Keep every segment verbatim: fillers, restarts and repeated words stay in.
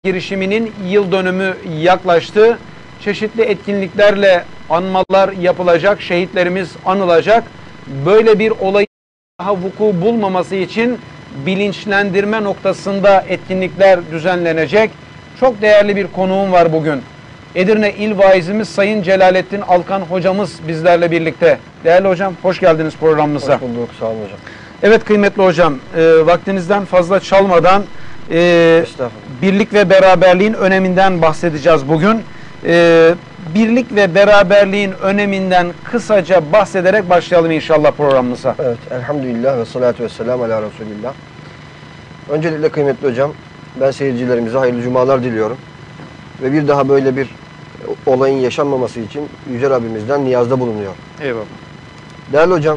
girişiminin yıl dönümü yaklaştı. Çeşitli etkinliklerle anmalar yapılacak, şehitlerimiz anılacak. Böyle bir olayın daha vuku bulmaması için bilinçlendirme noktasında etkinlikler düzenlenecek. Çok değerli bir konuğum var bugün. Edirne İl Vaizimiz Sayın Celalettin Alkan hocamız bizlerle birlikte. Değerli hocam, hoş geldiniz programımıza. Hoş bulduk, sağ olun hocam. Evet kıymetli hocam, e, vaktinizden fazla çalmadan e, birlik ve beraberliğin öneminden bahsedeceğiz bugün. E, birlik ve beraberliğin öneminden kısaca bahsederek başlayalım inşallah programımıza. Evet, elhamdülillah ve salatu ve selamu ala Resulillah. Öncelikle kıymetli hocam, ben seyircilerimize hayırlı cumalar diliyorum. Ve bir daha böyle bir olayın yaşanmaması için Yüce Rabbimizden niyazda bulunuyor. Eyvallah. Değerli hocam,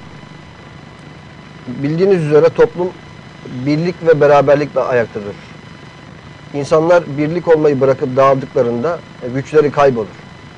bildiğiniz üzere toplum birlik ve beraberlikle ayakta durur. İnsanlar birlik olmayı bırakıp dağıldıklarında güçleri kaybolur.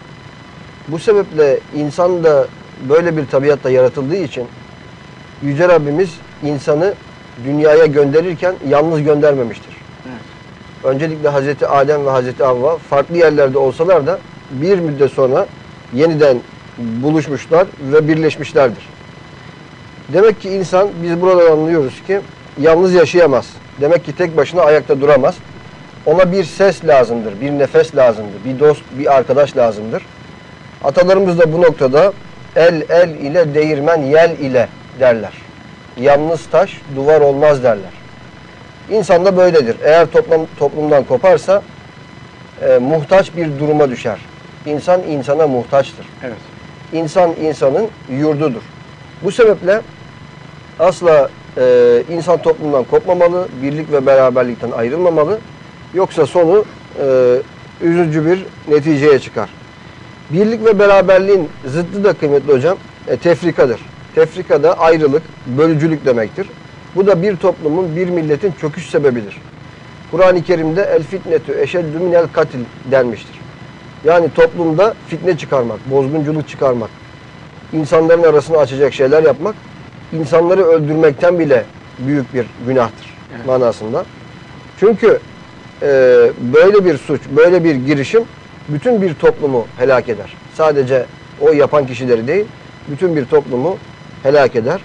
Bu sebeple insan da böyle bir tabiatla yaratıldığı için Yüce Rabbimiz insanı dünyaya gönderirken yalnız göndermemiştir. Evet. Öncelikle Hazreti Adem ve Hazreti Havva farklı yerlerde olsalar da bir müddet sonra yeniden buluşmuşlar ve birleşmişlerdir. Demek ki insan, biz buradan anlıyoruz ki yalnız yaşayamaz. Demek ki tek başına ayakta duramaz. Ona bir ses lazımdır, bir nefes lazımdır, bir dost, bir arkadaş lazımdır. Atalarımız da bu noktada el el ile değirmen yel ile derler. Yalnız taş duvar olmaz derler. İnsan da böyledir. Eğer toplum, toplumdan koparsa e, muhtaç bir duruma düşer. İnsan insana muhtaçtır. Evet. İnsan insanın yurdudur. Bu sebeple asla e, insan toplumdan kopmamalı, birlik ve beraberlikten ayrılmamalı. Yoksa sonu e, üzücü bir neticeye çıkar. Birlik ve beraberliğin zıddı da kıymetli hocam e, tefrikadır. Tefrika da ayrılık, bölücülük demektir. Bu da bir toplumun, bir milletin çöküş sebebidir. Kur'an-ı Kerim'de el fitnetü eşeddü minel katil denmiştir. Yani toplumda fitne çıkarmak, bozgunculuk çıkarmak, insanların arasını açacak şeyler yapmak, insanları öldürmekten bile büyük bir günahtır evet. manasında. Çünkü e, böyle bir suç, böyle bir girişim bütün bir toplumu helak eder. Sadece o yapan kişileri değil, bütün bir toplumu helak eder.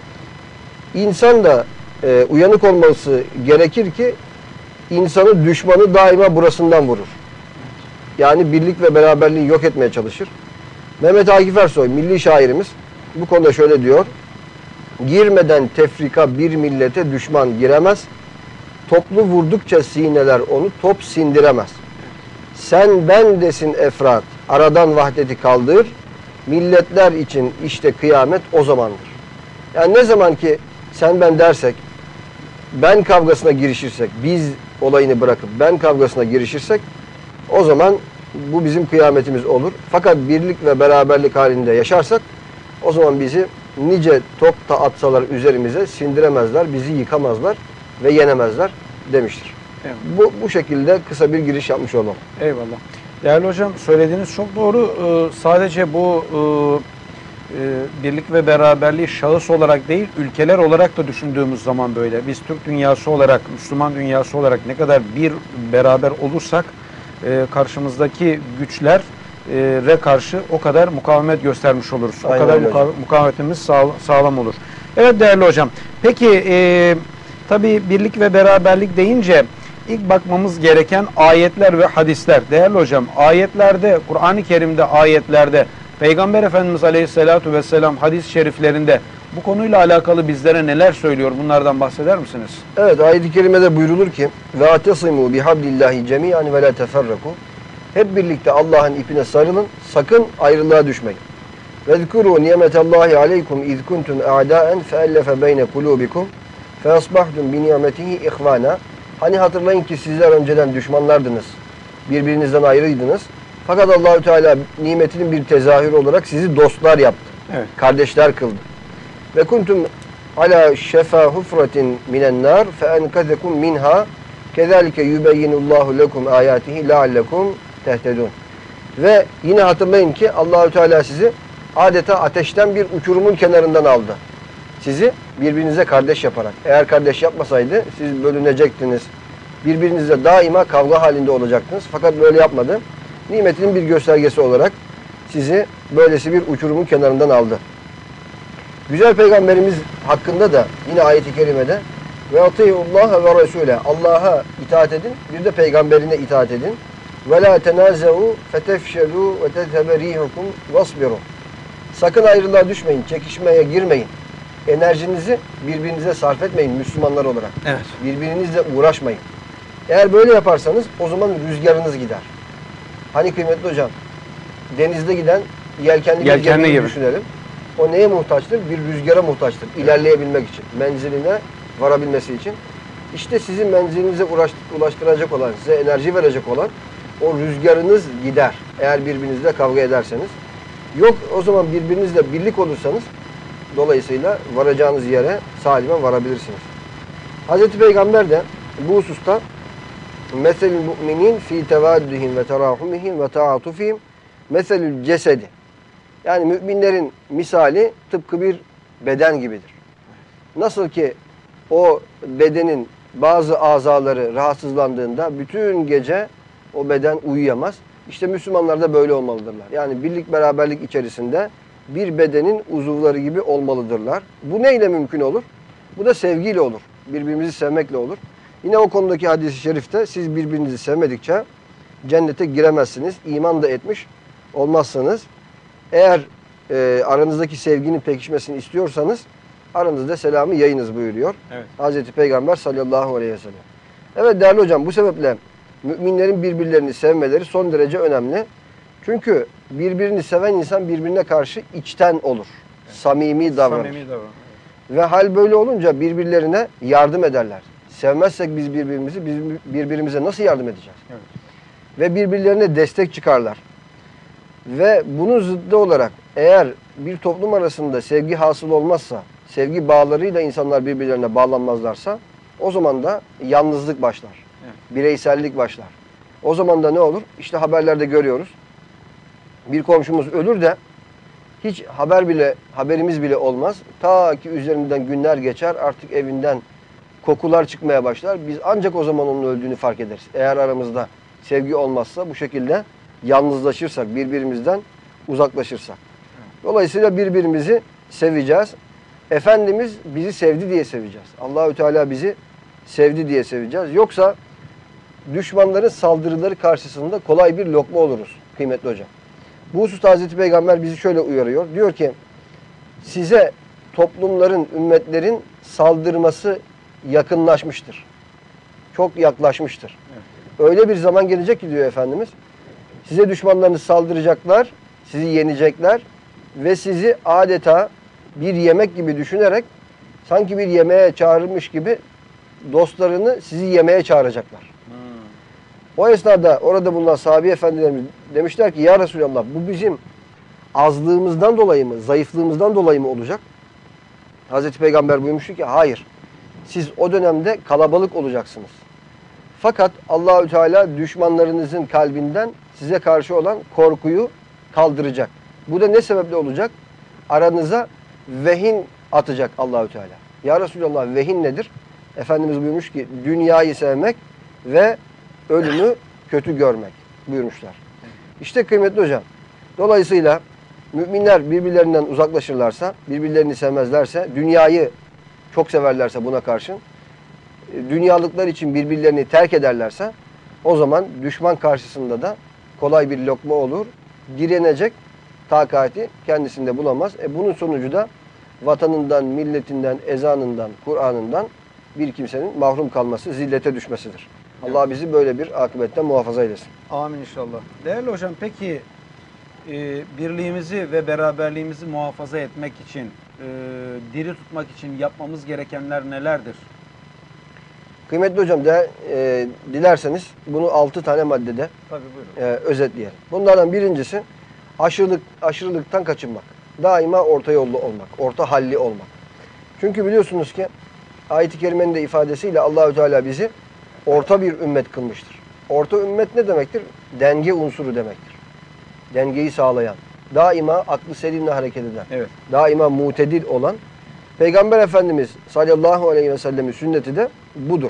İnsan da e, uyanık olması gerekir ki insanı, düşmanı daima burasından vurur. Yani birlik ve beraberliği yok etmeye çalışır. Mehmet Akif Ersoy, milli şairimiz, bu konuda şöyle diyor. Girmeden tefrika bir millete düşman giremez. Toplu vurdukça sineler onu top sindiremez. Sen ben desin efrat, aradan vahdeti kaldır. Milletler için işte kıyamet o zamandır. Yani ne zaman ki sen ben dersek, ben kavgasına girişirsek, biz olayını bırakıp ben kavgasına girişirsek, o zaman bu bizim kıyametimiz olur. Fakat birlik ve beraberlik halinde yaşarsak, o zaman bizi nice top da atsalar üzerimize sindiremezler, bizi yıkamazlar ve yenemezler demiştir. Evet. Bu, bu şekilde kısa bir giriş yapmış olalım. Eyvallah. Değerli hocam, söylediğiniz çok doğru. Ee, sadece bu e, e, birlik ve beraberliği şahıs olarak değil, ülkeler olarak da düşündüğümüz zaman böyle. Biz Türk dünyası olarak, Müslüman dünyası olarak ne kadar bir beraber olursak e, karşımızdaki güçler re karşı o kadar mukavemet göstermiş oluruz. O Aynen kadar muka mukavemetimiz sağ sağlam olur. Evet değerli hocam. Peki e, tabii birlik ve beraberlik deyince ilk bakmamız gereken ayetler ve hadisler. Değerli hocam, ayetlerde, Kur'an-ı Kerim'de ayetlerde, Peygamber Efendimiz Aleyhisselatü Vesselam hadis-i şeriflerinde bu konuyla alakalı bizlere neler söylüyor? Bunlardan bahseder misiniz? Evet, ayet-i kerimede buyrulur ki ve atesimu bihablillahi cemiyan ve la teferraku. Hep birlikte Allah'ın ipine sarılın, sakın ayrılığa düşmeyin. Vezkuru nimetallahi aleykum iz kuntum a'daen feellefe beyne kulubikum fe asbahdum bi nimetihi ihvana. Hani hatırlayın ki sizler önceden düşmanlardınız, birbirinizden ayrıydınız. Fakat Allahü Teala nimetinin bir tezahürü olarak sizi dostlar yaptı. Evet. Kardeşler kıldı. Ve kuntum ala şefa hufratin minen nar fe enkazekum minha kezalike yubeyyinullahu lekum ayatihi leallekum tehtedun. Ve yine hatırlayın ki Allahü Teala sizi adeta ateşten bir uçurumun kenarından aldı. Sizi birbirinize kardeş yaparak. Eğer kardeş yapmasaydı siz bölünecektiniz, birbirinizle daima kavga halinde olacaktınız. Fakat böyle yapmadı. Nimetinin bir göstergesi olarak sizi böylesi bir uçurumun kenarından aldı. Güzel Peygamberimiz hakkında da yine ayet-i kerimede ve atî'ullâhe ve resûle, Allah'a itaat edin, bir de peygamberine itaat edin. Ve lâ tenâzevû fetefşelû ve tezhebe rîhukum vasbirû. Sakın ayrılığa düşmeyin, çekişmeye girmeyin. Enerjinizi birbirinize sarf etmeyin Müslümanlar olarak. Evet. Birbirinizle uğraşmayın. Eğer böyle yaparsanız o zaman rüzgarınız gider. Hani kıymetli hocam, denizde giden yelkenli bir Yelkenli gemiyi gibi düşünelim. O neye muhtaçtır? Bir rüzgara muhtaçtır. İlerleyebilmek için, menziline varabilmesi için. İşte sizin menzilinize ulaştıracak olan, size enerji verecek olan o rüzgarınız gider. Eğer birbirinizle kavga ederseniz. Yok o zaman birbirinizle birlik olursanız dolayısıyla varacağınız yere salimen varabilirsiniz. Hazreti Peygamber de bu hususta meselül mu'minin fi tevaddühim ve terahumihim ve ta'atufihim meselül cesedi. Yani müminlerin misali tıpkı bir beden gibidir. Nasıl ki o bedenin bazı azaları rahatsızlandığında bütün gece o beden uyuyamaz. İşte Müslümanlar da böyle olmalıdırlar. Yani birlik beraberlik içerisinde bir bedenin uzuvları gibi olmalıdırlar. Bu neyle mümkün olur? Bu da sevgiyle olur. Birbirimizi sevmekle olur. Yine o konudaki hadis-i şerifte siz birbirinizi sevmedikçe cennete giremezsiniz. İman da etmiş olmazsınız. Eğer e, aranızdaki sevginin pekişmesini istiyorsanız aranızda selamı yayınız buyuruyor. Evet. Hazreti Peygamber sallallahu aleyhi ve sellem. Evet değerli hocam, bu sebeple müminlerin birbirlerini sevmeleri son derece önemli. Çünkü birbirini seven insan birbirine karşı içten olur. Evet. Samimi davranır. Samimi davranır. Evet. Ve hal böyle olunca birbirlerine yardım ederler. Sevmezsek biz birbirimizi, biz birbirimize nasıl yardım edeceğiz? Evet. Ve birbirlerine destek çıkarlar. Ve bunun zıddı olarak eğer bir toplum arasında sevgi hasıl olmazsa, sevgi bağlarıyla insanlar birbirlerine bağlanmazlarsa o zaman da yalnızlık başlar. Evet. Bireysellik başlar. O zaman da ne olur? İşte haberlerde görüyoruz. Bir komşumuz ölür de hiç haber bile haberimiz bile olmaz. Ta ki üzerinden günler geçer, artık evinden kokular çıkmaya başlar. Biz ancak o zaman onun öldüğünü fark ederiz. Eğer aramızda sevgi olmazsa, bu şekilde yalnızlaşırsak, birbirimizden uzaklaşırsak. Dolayısıyla birbirimizi seveceğiz. Efendimiz bizi sevdi diye seveceğiz. Allahü Teala bizi sevdi diye seveceğiz. Yoksa düşmanların saldırıları karşısında kolay bir lokma oluruz kıymetli hocam. Bu hususta Hazreti Peygamber bizi şöyle uyarıyor. Diyor ki size toplumların, ümmetlerin saldırması yakınlaşmıştır. Çok yaklaşmıştır. Evet. Öyle bir zaman gelecek ki diyor Efendimiz. Size düşmanlarınız saldıracaklar, sizi yenecekler ve sizi adeta bir yemek gibi düşünerek sanki bir yemeğe çağırmış gibi dostlarını sizi yemeğe çağıracaklar. Hmm. O esnada orada bulunan sahabe efendilerimiz demişler ki ya Resulallah bu bizim azlığımızdan dolayı mı, zayıflığımızdan dolayı mı olacak? Hazreti Peygamber buyurmuştu ki hayır. Siz o dönemde kalabalık olacaksınız. Fakat Allahü Teala düşmanlarınızın kalbinden size karşı olan korkuyu kaldıracak. Bu da ne sebeple olacak? Aranıza vehin atacak Allahü Teala. Ya Resulallah vehin nedir? Efendimiz buyurmuş ki dünyayı sevmek ve ölümü kötü görmek buyurmuşlar. İşte kıymetli hocam. Dolayısıyla müminler birbirlerinden uzaklaşırlarsa, birbirlerini sevmezlerse, dünyayı çok severlerse buna karşın, dünyalıklar için birbirlerini terk ederlerse o zaman düşman karşısında da kolay bir lokma olur. Direnecek takati kendisinde bulamaz. E bunun sonucu da vatanından, milletinden, ezanından, Kur'an'ından bir kimsenin mahrum kalması, zillete düşmesidir. Evet. Allah bizi böyle bir akıbetten muhafaza eylesin. Amin inşallah. Değerli hocam peki e, birliğimizi ve beraberliğimizi muhafaza etmek için, e, diri tutmak için yapmamız gerekenler nelerdir? Kıymetli hocam de, e, dilerseniz bunu altı tane maddede Tabii, buyurun. E, özetleyelim. Bunlardan birincisi aşırılık, aşırılıktan kaçınmak. Daima orta yollu olmak, orta halli olmak. Çünkü biliyorsunuz ki ayet-i kerimenin de ifadesiyle Allahü Teala bizi orta bir ümmet kılmıştır. Orta ümmet ne demektir? Denge unsuru demektir. Dengeyi sağlayan, daima aklı selimle hareket eden, evet. daima mutedil olan Peygamber Efendimiz sallallahu aleyhi ve sellemin sünneti de budur.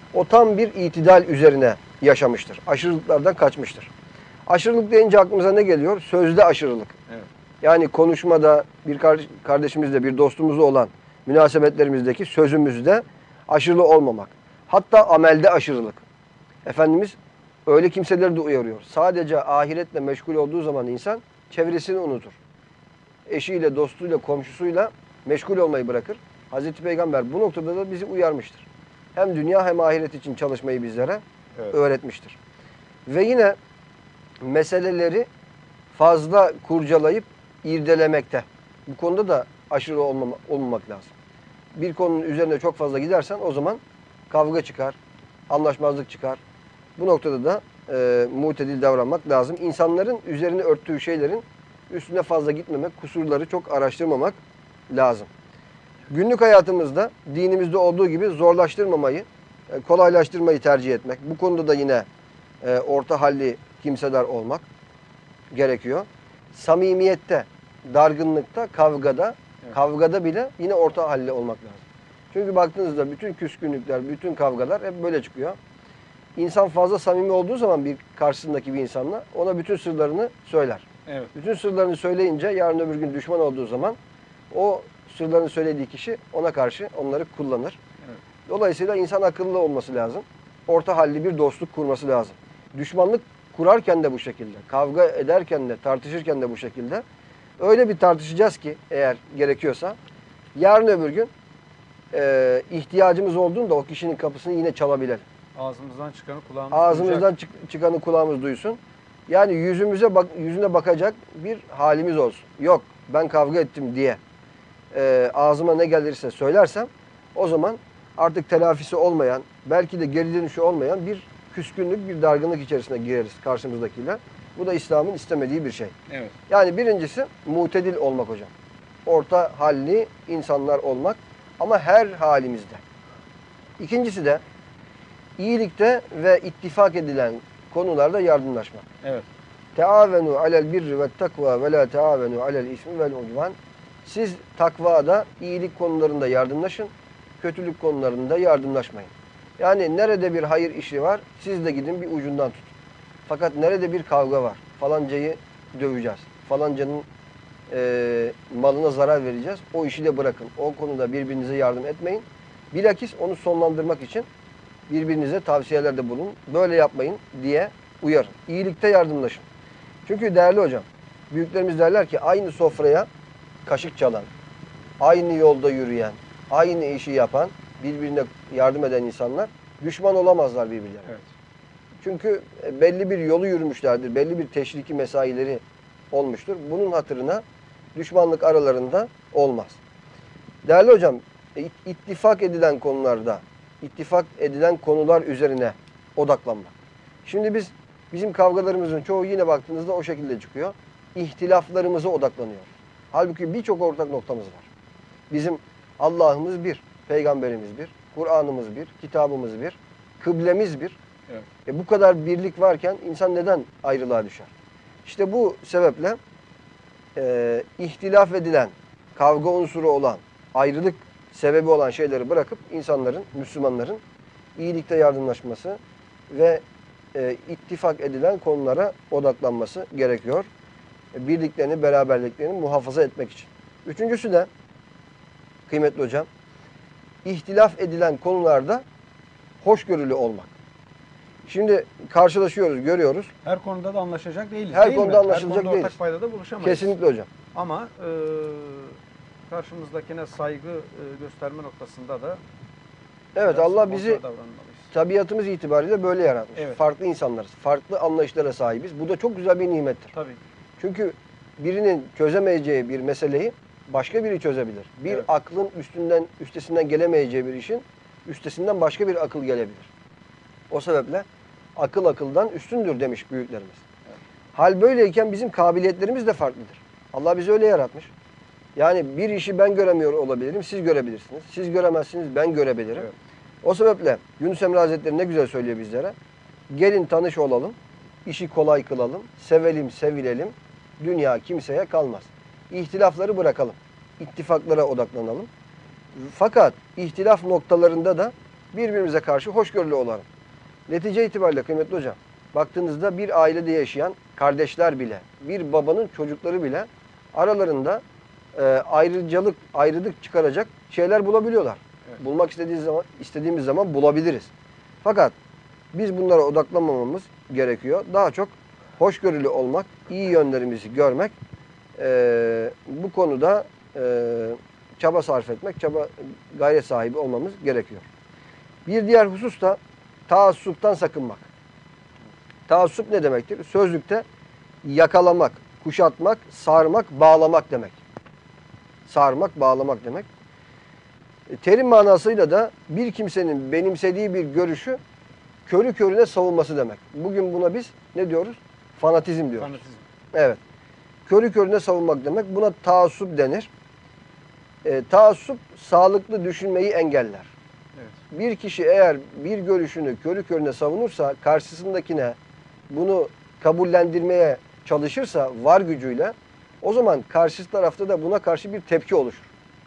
o tam bir itidal üzerine yaşamıştır. Aşırılıklardan kaçmıştır. Aşırılık deyince aklımıza ne geliyor? Sözde aşırılık. Evet. Yani konuşmada bir kardeşimizle, bir dostumuzla olan münasebetlerimizdeki sözümüzde aşırı olmamak. Hatta amelde aşırılık. Efendimiz öyle kimseleri de uyarıyor. Sadece ahiretle meşgul olduğu zaman insan çevresini unutur. Eşiyle, dostuyla, komşusuyla meşgul olmayı bırakır. Hazreti Peygamber bu noktada da bizi uyarmıştır. Hem dünya hem ahiret için çalışmayı bizlere Evet. öğretmiştir. Ve yine meseleleri fazla kurcalayıp irdelemekte. Bu konuda da aşırı olmama, olmamak lazım. Bir konunun üzerine çok fazla gidersen o zaman kavga çıkar, anlaşmazlık çıkar. Bu noktada da e, mutedil davranmak lazım. İnsanların üzerine örttüğü şeylerin üstüne fazla gitmemek, kusurları çok araştırmamak lazım. Günlük hayatımızda dinimizde olduğu gibi zorlaştırmamayı, e, kolaylaştırmayı tercih etmek. Bu konuda da yine e, orta halli kimseler olmak gerekiyor. Samimiyette, dargınlıkta, kavgada, Evet. kavgada bile yine orta halli olmak lazım. Çünkü baktığınızda bütün küskünlükler, bütün kavgalar hep böyle çıkıyor. İnsan fazla samimi olduğu zaman bir karşısındaki bir insanla ona bütün sırlarını söyler. Evet. Bütün sırlarını söyleyince yarın öbür gün düşman olduğu zaman o sırlarını söylediği kişi ona karşı onları kullanır. Evet. Dolayısıyla insan akıllı olması lazım. Orta halli bir dostluk kurması lazım. Düşmanlık kurarken de bu şekilde, kavga ederken de, tartışırken de bu şekilde. Öyle bir tartışacağız ki eğer gerekiyorsa yarın öbür gün e, ihtiyacımız olduğunda o kişinin kapısını yine çalabilelim. Ağzımızdan çıkanı kulağımız Ağzımızdan duyacak. çık- çıkanı kulağımız duysun. Yani yüzümüze bak, yüzüne bakacak bir halimiz olsun. Yok ben kavga ettim diye e, ağzıma ne gelirse söylersem o zaman artık telafisi olmayan, belki de geri dönüşü olmayan bir küskünlük, bir dargınlık içerisine gireriz karşımızdakiyle. Bu da İslam'ın istemediği bir şey. Evet. Yani birincisi mutedil olmak hocam. Orta halli insanlar olmak ama her halimizde. İkincisi de iyilikte ve ittifak edilen konularda yardımlaşmak. Evet. Teavenu alel birri ve takva ve la teavenu alel ismi vel udvan. Siz takvada, iyilik konularında yardımlaşın, kötülük konularında yardımlaşmayın. Yani nerede bir hayır işi var, siz de gidin bir ucundan tutun. Fakat nerede bir kavga var, falancayı döveceğiz, falancanın e, malına zarar vereceğiz, o işi de bırakın. O konuda birbirinize yardım etmeyin. Bilakis onu sonlandırmak için birbirinize tavsiyelerde bulun. Böyle yapmayın diye uyarın. İyilikte yardımlaşın. Çünkü değerli hocam, büyüklerimiz derler ki aynı sofraya kaşık çalan, aynı yolda yürüyen, aynı işi yapan, birbirine yardım eden insanlar düşman olamazlar birbirlerine. Evet. Çünkü belli bir yolu yürümüşlerdir, belli bir teşriki mesaileri olmuştur. Bunun hatırına düşmanlık aralarında olmaz. Değerli hocam, ittifak edilen konularda, ittifak edilen konular üzerine odaklanmak. Şimdi biz, bizim kavgalarımızın çoğu yine baktığınızda o şekilde çıkıyor. İhtilaflarımıza odaklanıyor. Halbuki birçok ortak noktamız var. Bizim Allah'ımız bir, Peygamberimiz bir, Kur'an'ımız bir, kitabımız bir, kıblemiz bir. Evet. E bu kadar birlik varken insan neden ayrılığa düşer? İşte bu sebeple e, ihtilaf edilen, kavga unsuru olan, ayrılık sebebi olan şeyleri bırakıp insanların, Müslümanların iyilikte yardımlaşması ve e, ittifak edilen konulara odaklanması gerekiyor. E, birliklerini, beraberliklerini muhafaza etmek için. Üçüncüsü de kıymetli hocam, ihtilaf edilen konularda hoşgörülü olmak. Şimdi karşılaşıyoruz, görüyoruz. Her konuda da anlaşacak değiliz. Her değil konuda mi? anlaşılacak Her konuda değiliz. ortak paydada buluşamayız. Kesinlikle hocam. Ama e, karşımızdakine saygı e, gösterme noktasında da Evet, biraz Allah bizi kontrol davranmalıyız. tabiatımız itibariyle böyle yaratmış. Evet. Farklı insanlarız, farklı anlayışlara sahibiz. Bu da çok güzel bir nimettir. Tabii. Çünkü birinin çözemeyeceği bir meseleyi başka biri çözebilir. Bir Evet. aklın üstünden üstesinden gelemeyeceği bir işin üstesinden başka bir akıl gelebilir. O sebeple akıl akıldan üstündür demiş büyüklerimiz. Evet. Hal böyleyken bizim kabiliyetlerimiz de farklıdır. Allah bizi öyle yaratmış. Yani bir işi ben göremiyor olabilirim, siz görebilirsiniz. Siz göremezsiniz, ben görebilirim. Evet. O sebeple Yunus Emre Hazretleri ne güzel söylüyor bizlere. Gelin tanış olalım, işi kolay kılalım, sevelim, sevilelim, dünya kimseye kalmaz. İhtilafları bırakalım, ittifaklara odaklanalım. Fakat ihtilaf noktalarında da Birbirimize karşı hoşgörülü olalım. Netice itibariyle kıymetli hocam, baktığınızda bir ailede yaşayan kardeşler bile, bir babanın çocukları bile aralarında e, ayrıcalık, ayrılık çıkaracak şeyler bulabiliyorlar. Evet. Bulmak istediğimiz zaman, istediğimiz zaman bulabiliriz. Fakat biz bunlara odaklanmamamız gerekiyor. Daha çok hoşgörülü olmak, iyi yönlerimizi görmek, e, bu konuda e, çaba sarf etmek, çaba gayret sahibi olmamız gerekiyor. Bir diğer husus da taassuptan sakınmak. Taassup ne demektir? Sözlükte yakalamak, kuşatmak, sarmak, bağlamak demek. Sarmak, bağlamak demek. E, terim manasıyla da bir kimsenin benimsediği bir görüşü körü körüne savunması demek. Bugün buna biz ne diyoruz? Fanatizm diyoruz. Fanatizm. Evet. Körü körüne savunmak demek. Buna taassup denir. E, taassup sağlıklı düşünmeyi engeller. Evet. Bir kişi eğer bir görüşünü körü körüne savunursa, karşısındakine bunu kabullendirmeye çalışırsa var gücüyle, o zaman karşı tarafta da buna karşı bir tepki oluşur.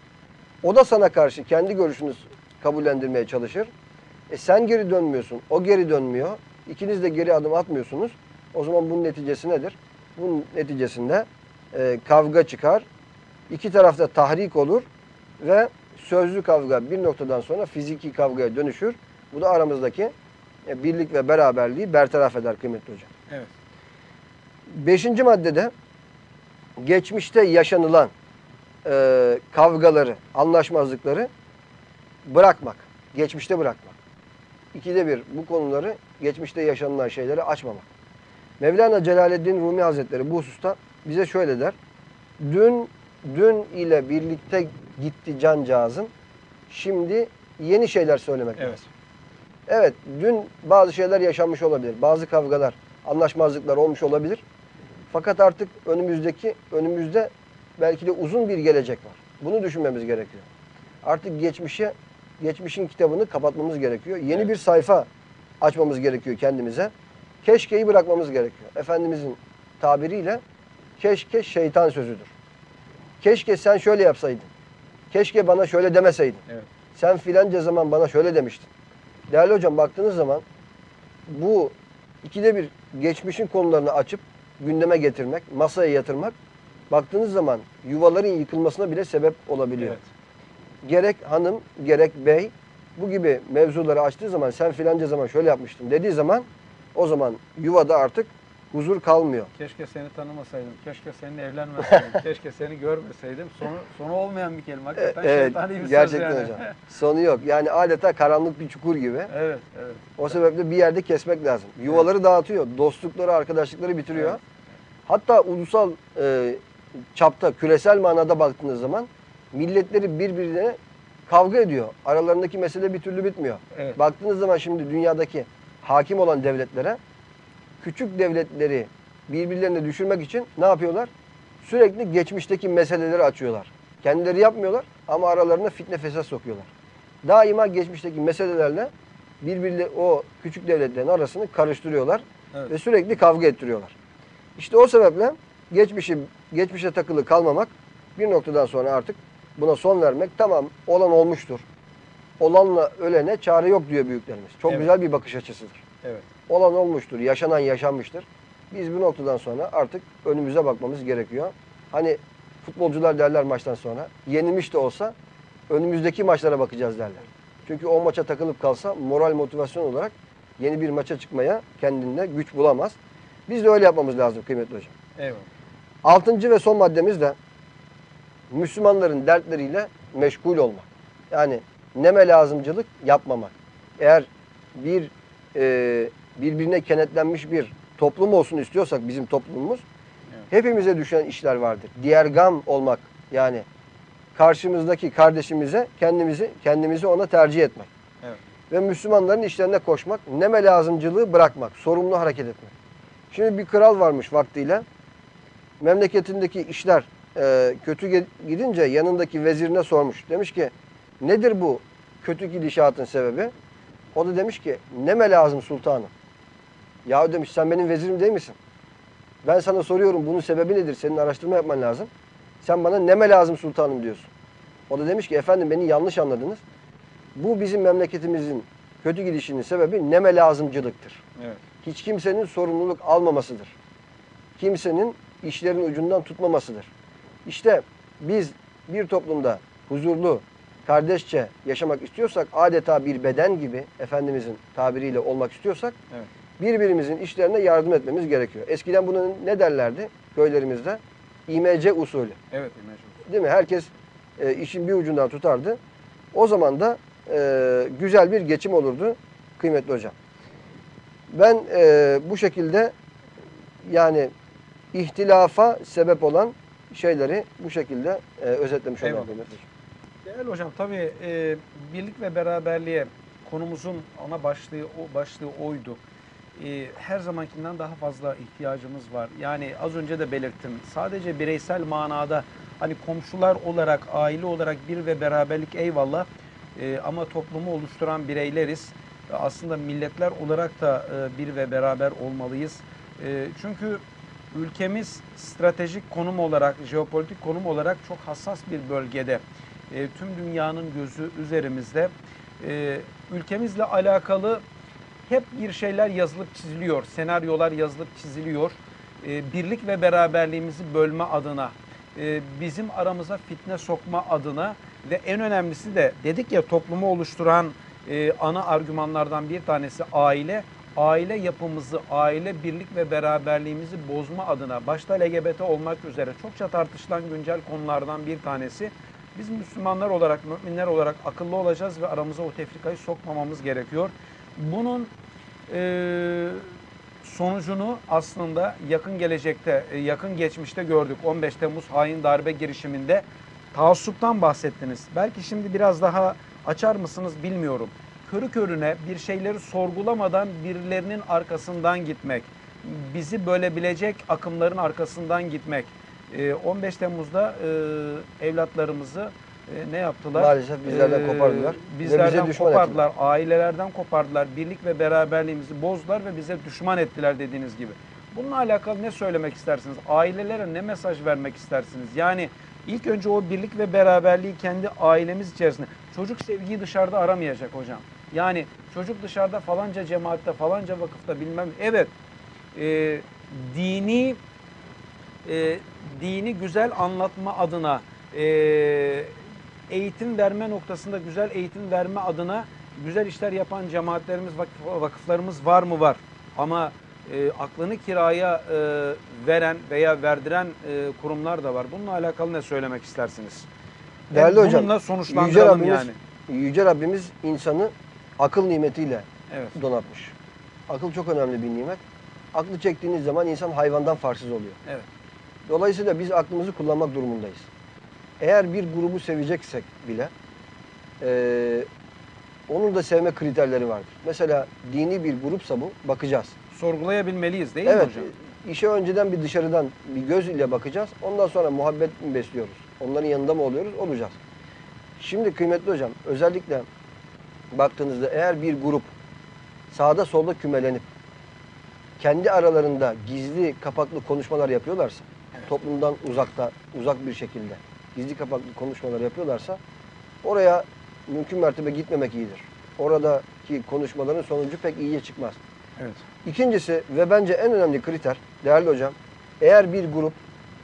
O da sana karşı kendi görüşünü kabullendirmeye çalışır. E sen geri dönmüyorsun, o geri dönmüyor. İkiniz de geri adım atmıyorsunuz. O zaman bunun neticesi nedir? Bunun neticesinde e, kavga çıkar. İki tarafta tahrik olur ve sözlü kavga bir noktadan sonra fiziki kavgaya dönüşür. Bu da aramızdaki e, birlik ve beraberliği bertaraf eder kıymetli hocam. Evet. Beşinci maddede geçmişte yaşanılan e, kavgaları, anlaşmazlıkları bırakmak. Geçmişte bırakmak. İkide bir bu konuları, geçmişte yaşanılan şeyleri açmamak. Mevlana Celaleddin Rumi Hazretleri bu hususta bize şöyle der. Dün, dün ile birlikte gitti cancağızım. Şimdi yeni şeyler söylemek Evet. lazım. Evet, dün bazı şeyler yaşanmış olabilir. Bazı kavgalar, anlaşmazlıklar olmuş olabilir. Fakat artık önümüzdeki, önümüzde belki de uzun bir gelecek var. Bunu düşünmemiz gerekiyor. Artık geçmişe, geçmişin kitabını kapatmamız gerekiyor. Yeni Evet. bir sayfa açmamız gerekiyor kendimize. Keşkeyi bırakmamız gerekiyor. Efendimizin tabiriyle keşke şeytan sözüdür. Keşke sen şöyle yapsaydın. Keşke bana şöyle demeseydin. Evet. Sen filanca zaman bana şöyle demiştin. Değerli hocam, baktığınız zaman bu ikide bir geçmişin konularını açıp gündeme getirmek, masaya yatırmak, baktığınız zaman yuvaların yıkılmasına bile sebep olabiliyor. Evet. Gerek hanım, gerek bey bu gibi mevzuları açtığı zaman sen filanca zaman şöyle yapmıştın dediği zaman o zaman yuvada artık huzur kalmıyor. Keşke seni tanımasaydım, keşke seninle evlenmeseydim, keşke seni görmeseydim. Sonu, sonu olmayan bir kelime. Hakikaten Evet, şeytani bir söz gerçekten yani. hocam. Sonu yok. Yani adeta karanlık bir çukur gibi. Evet, evet. O sebeple bir yerde kesmek lazım. Yuvaları dağıtıyor, dostlukları, arkadaşlıkları bitiriyor. Evet. Hatta ulusal e, çapta, küresel manada baktığınız zaman milletleri birbirine kavga ediyor. Aralarındaki mesele bir türlü bitmiyor. Evet. Baktığınız zaman şimdi dünyadaki hakim olan devletlere küçük devletleri birbirlerine düşürmek için ne yapıyorlar? Sürekli geçmişteki meseleleri açıyorlar. Kendileri yapmıyorlar ama aralarına fitne fesat sokuyorlar. Daima geçmişteki meselelerle birbirle o küçük devletlerin arasını karıştırıyorlar Evet. ve sürekli kavga ettiriyorlar. İşte o sebeple geçmişi geçmişe takılı kalmamak, bir noktadan sonra artık buna son vermek. Tamam, olan olmuştur. Olanla ölene çare yok diyor büyüklerimiz. Çok Evet. güzel bir bakış açısıdır. Evet. Olan olmuştur, yaşanan yaşanmıştır. Biz bu noktadan sonra artık önümüze bakmamız gerekiyor. Hani futbolcular derler maçtan sonra, yenilmiş de olsa önümüzdeki maçlara bakacağız derler. Çünkü o maça takılıp kalsa moral motivasyon olarak yeni bir maça çıkmaya kendinde güç bulamaz. Biz de öyle yapmamız lazım kıymetli hocam. Eyvallah. Altıncı ve son maddemiz de Müslümanların dertleriyle meşgul olmak. Yani neme lazımcılık yapmamak. Eğer bir e, birbirine kenetlenmiş bir toplum olsun istiyorsak bizim toplumumuz, Evet. hepimize düşen işler vardır. Diğer gam olmak, yani karşımızdaki kardeşimize kendimizi kendimizi ona tercih etmek. Evet. Ve Müslümanların işlerine koşmak, neme lazımcılığı bırakmak, sorumlu hareket etmek. Şimdi bir kral varmış vaktiyle. Memleketindeki işler e, kötü gidince yanındaki vezirine sormuş. Demiş ki nedir bu kötü gidişatın sebebi? O da demiş ki neme lazım sultanım. Yahu demiş, sen benim vezirim değil misin? Ben sana soruyorum, bunun sebebi nedir? Senin araştırma yapman lazım. Sen bana neme lazım sultanım diyorsun. O da demiş ki efendim, beni yanlış anladınız. Bu bizim memleketimizin kötü gidişinin sebebi neme lazımcılıktır. Evet. Hiç kimsenin sorumluluk almamasıdır. Kimsenin işlerin ucundan tutmamasıdır. İşte biz bir toplumda huzurlu, kardeşçe yaşamak istiyorsak, adeta bir beden gibi Efendimizin tabiriyle olmak istiyorsak, Evet. birbirimizin işlerine yardım etmemiz gerekiyor. Eskiden bunu ne derlerdi köylerimizde? İ M C usulü. Evet. imece. Değil mi? Herkes e, işin bir ucundan tutardı. O zaman da e, güzel bir geçim olurdu kıymetli hocam. Ben e, bu şekilde yani ihtilafa sebep olan şeyleri bu şekilde e, özetlemiş olayım Eyvallah. kıymetli hocam. Değerli hocam, tabii e, birlik ve beraberliğe konumuzun ana başlığı o başlığı oydu. E, her zamankinden daha fazla ihtiyacımız var. Yani az önce de belirttim. Sadece bireysel manada hani komşular olarak, aile olarak bir ve beraberlik eyvallah. E, ama toplumu oluşturan bireyleriz. E, Aslında milletler olarak da e, bir ve beraber olmalıyız. E, çünkü ülkemiz stratejik konum olarak, jeopolitik konum olarak çok hassas bir bölgede. E, tüm dünyanın gözü üzerimizde. E, ülkemizle alakalı hep bir şeyler yazılıp çiziliyor, senaryolar yazılıp çiziliyor. E, birlik ve beraberliğimizi bölme adına, e, bizim aramıza fitne sokma adına ve en önemlisi de dedik ya toplumu oluşturan e, ana argümanlardan bir tanesi aile. Aile yapımızı, aile birlik ve beraberliğimizi bozma adına başta L G B T olmak üzere çokça tartışılan güncel konulardan bir tanesi. Biz Müslümanlar olarak, müminler olarak akıllı olacağız ve aramıza o tefrikayı sokmamamız gerekiyor. Bunun e, sonucunu aslında yakın gelecekte, e, yakın geçmişte gördük. on beş Temmuz hain darbe girişiminde taassuptan bahsettiniz. Belki şimdi biraz daha açar mısınız bilmiyorum. Körü körüne bir şeyleri sorgulamadan birilerinin arkasından gitmek, bizi bölebilecek akımların arkasından gitmek. E, on beş Temmuz'da e, evlatlarımızı e, ne yaptılar? Maalesef bizlerden E, kopardılar. Ve Bizlerden bize düşman kopardılar, ailelerden kopardılar, birlik ve beraberliğimizi bozdular ve bize düşman ettiler dediğiniz gibi. Bununla alakalı ne söylemek istersiniz? Ailelere ne mesaj vermek istersiniz? Yani ilk önce o birlik ve beraberliği kendi ailemiz içerisinde. Çocuk sevgiyi dışarıda aramayacak hocam. Yani çocuk dışarıda falanca cemaatte, falanca vakıfta bilmem. Evet, e, dini e, dini güzel anlatma adına, e, eğitim verme noktasında güzel eğitim verme adına güzel işler yapan cemaatlerimiz, vakıf, vakıflarımız var mı? Var. Ama e, aklını kiraya e, veren veya verdiren e, kurumlar da var. Bununla alakalı ne söylemek istersiniz? Değerli Hem hocam, bununla Yüce sonuçlandıralım Rabbimiz, yani. Yüce Rabbimiz insanı akıl nimetiyle Evet. donatmış. Akıl çok önemli bir nimet. Aklı çektiğiniz zaman insan hayvandan farksız oluyor. Evet. Dolayısıyla biz aklımızı kullanmak durumundayız. Eğer bir grubu seveceksek bile eee, onun da sevme kriterleri vardır. Mesela dini bir grupsa bu, bakacağız. Sorgulayabilmeliyiz değil Evet, mi hocam? işe önceden bir dışarıdan bir göz ile bakacağız. Ondan sonra muhabbet mi besliyoruz? Onların yanında mı oluyoruz? Olacağız. Şimdi kıymetli hocam, özellikle baktığınızda eğer bir grup sağda solda kümelenip kendi aralarında gizli kapaklı konuşmalar yapıyorlarsa, Evet. toplumdan uzakta, uzak bir şekilde gizli kapaklı konuşmalar yapıyorlarsa oraya mümkün mertebe gitmemek iyidir. Oradaki konuşmaların sonucu pek iyiye çıkmaz. Evet. İkincisi ve bence en önemli kriter değerli hocam, eğer bir grup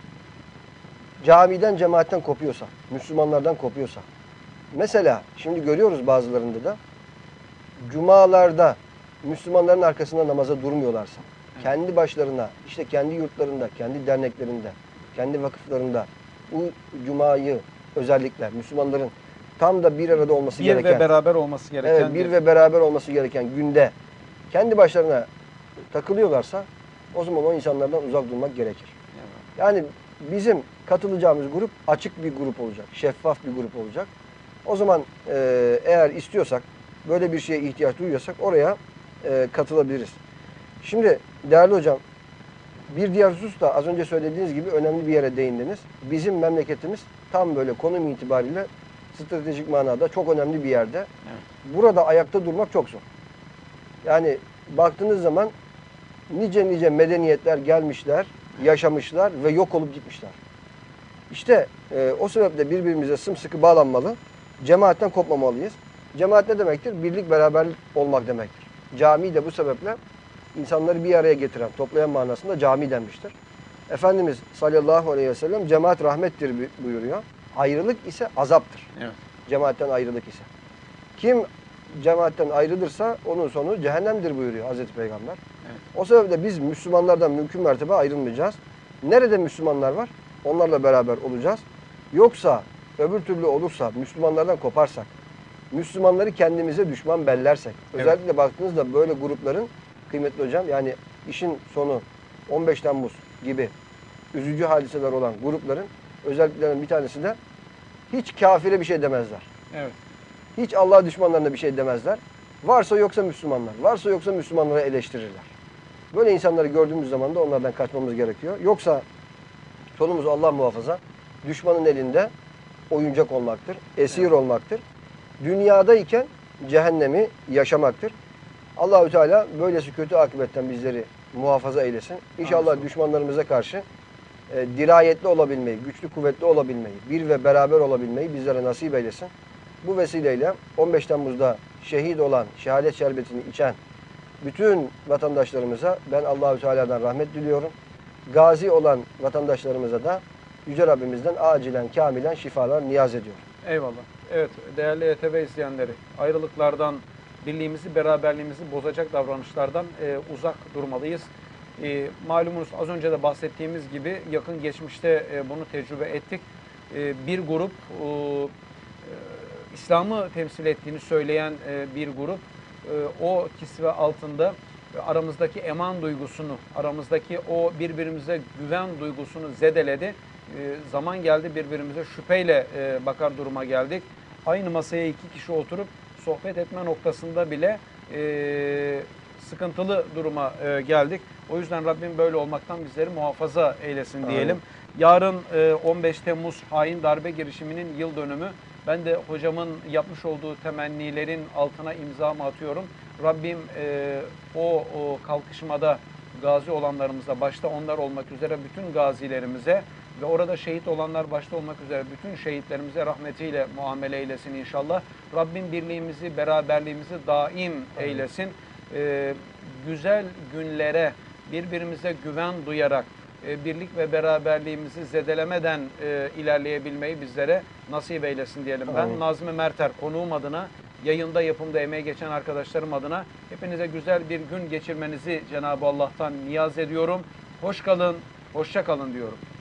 camiden cemaatten kopuyorsa, Müslümanlardan kopuyorsa, mesela şimdi görüyoruz bazılarında da cumalarda Müslümanların arkasında namaza durmuyorlarsa, kendi başlarına, işte kendi yurtlarında, kendi derneklerinde, kendi vakıflarında bu cumayı özellikle Müslümanların tam da bir arada olması Bir gereken, ve beraber olması gereken evet, bir ve beraber olması gereken günde kendi başlarına takılıyorlarsa o zaman o insanlardan uzak durmak gerekir. Evet. Yani bizim katılacağımız grup açık bir grup olacak, şeffaf bir grup olacak. O zaman e, eğer istiyorsak, böyle bir şeye ihtiyaç duyuyorsak oraya e, katılabiliriz. Şimdi değerli hocam, bir diğer husus da az önce söylediğiniz gibi önemli bir yere değindiniz. Bizim memleketimiz tam böyle konum itibariyle stratejik manada çok önemli bir yerde. Evet. Burada ayakta durmak çok zor. Yani baktığınız zaman nice nice medeniyetler gelmişler, yaşamışlar ve yok olup gitmişler. İşte e, o sebeple birbirimize sımsıkı bağlanmalı, cemaatten kopmamalıyız. Cemaat ne demektir? Birlik, beraberlik olmak demektir. Cami de bu sebeple insanları bir araya getiren, toplayan manasında cami denmiştir. Efendimiz sallallahu aleyhi ve sellem cemaat rahmettir buyuruyor. Ayrılık ise azaptır. Evet. Cemaatten ayrılık ise. Kim cemaatten ayrılırsa onun sonu cehennemdir buyuruyor Hazreti Peygamber. Evet. O sebeple biz Müslümanlardan mümkün mertebe ayrılmayacağız. Nerede Müslümanlar var? Onlarla beraber olacağız. Yoksa öbür türlü olursa, Müslümanlardan koparsak, Müslümanları kendimize düşman bellersek, Evet. özellikle baktığınızda böyle grupların, kıymetli hocam, yani işin sonu on beş Temmuz gibi üzücü hadiseler olan grupların özelliklerinden bir tanesi de hiç kafire bir şey demezler. Evet. Hiç Allah düşmanlarına bir şey demezler. Varsa yoksa Müslümanlar, varsa yoksa Müslümanları eleştirirler. Böyle insanları gördüğümüz zaman da onlardan kaçmamız gerekiyor. Yoksa sonumuz Allah muhafaza düşmanın elinde oyuncak olmaktır, esir Evet. olmaktır. Dünyadayken cehennemi yaşamaktır. Allahü Teala böylesi kötü akıbetten bizleri muhafaza eylesin. İnşallah Amin. düşmanlarımıza karşı e, dirayetli olabilmeyi, güçlü kuvvetli olabilmeyi, bir ve beraber olabilmeyi bizlere nasip eylesin. Bu vesileyle on beş Temmuz'da şehit olan, şehadet şerbetini içen bütün vatandaşlarımıza ben Allahü Teala'dan rahmet diliyorum. Gazi olan vatandaşlarımıza da Yüce Rabbimizden acilen, kamilen şifalar niyaz ediyorum. Eyvallah. Evet, değerli E T V izleyenleri, ayrılıklardan, birliğimizi, beraberliğimizi bozacak davranışlardan e, uzak durmalıyız. E, malumunuz az önce de bahsettiğimiz gibi yakın geçmişte e, bunu tecrübe ettik. E, bir grup, e, e, İslam'ı temsil ettiğini söyleyen e, bir grup, e, o kisve altında aramızdaki eman duygusunu, aramızdaki o birbirimize güven duygusunu zedeledi. E, zaman geldi birbirimize şüpheyle e, bakar duruma geldik. Aynı masaya iki kişi oturup sohbet etme noktasında bile e, sıkıntılı duruma e, geldik. O yüzden Rabbim böyle olmaktan bizleri muhafaza eylesin diyelim. Amin. Yarın e, on beş Temmuz hain darbe girişiminin yıl dönümü. Ben de hocamın yapmış olduğu temennilerin altına imzamı atıyorum. Rabbim e, o, o kalkışmada gazi olanlarımıza, başta onlar olmak üzere bütün gazilerimize ve orada şehit olanlar başta olmak üzere bütün şehitlerimize rahmetiyle muamele eylesin inşallah. Rabbim birliğimizi, beraberliğimizi daim eylesin. E, güzel günlere birbirimize güven duyarak, e, birlik ve beraberliğimizi zedelemeden e, ilerleyebilmeyi bizlere nasip eylesin diyelim. Ben Amin. Nazmi Merter, konuğum adına, yayında yapımda emeği geçen arkadaşlarım adına hepinize güzel bir gün geçirmenizi Cenab-ı Allah'tan niyaz ediyorum. Hoş kalın, hoşça kalın diyorum.